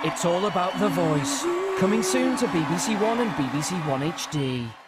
It's all about the voice. Coming soon to BBC One and BBC One HD.